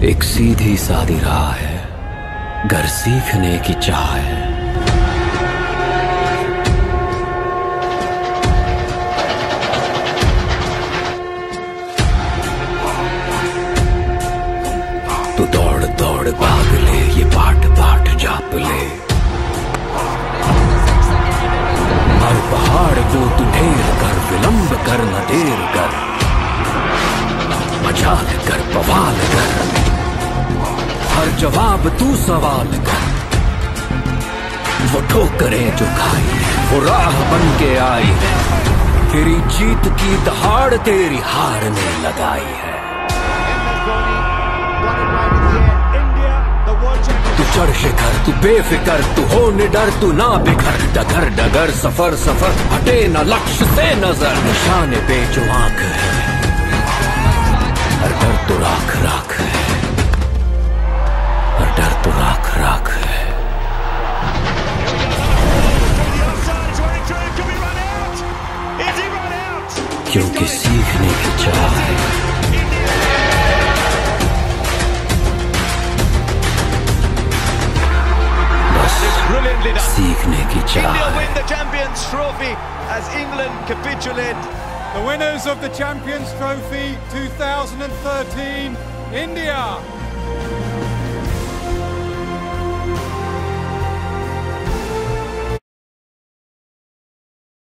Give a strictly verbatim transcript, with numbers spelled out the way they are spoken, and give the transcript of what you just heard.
एक सीधी सादी राह है, घर सीखने की चाह है। तू दौड़ दौड़ भाग ले, ये पाठ पाठ जाप ले। हर पहाड़ को तू ढेर कर, विलंब कर न देर कर। मजाल कर, बवाल कर, हर जवाब तू सवाल कर। वो ठोकरें जो खाई, वो राह बन के आई है। तेरी जीत की दहाड़ तेरी हार ने लगाई है। तू चढ़ शिखर, तू बेफिकर, तू हो निडर, तू ना बिखर। डगर डगर, सफर सफर, हटे न लक्ष्य से नजर। निशाने पे जो आंख है, हर डर तो राख राख है, हर डर तो राख राख है। क्योंकि सीखने की चाह है। बस सीखने की चाह है। The winners of the Champions Trophy two thousand thirteen, India.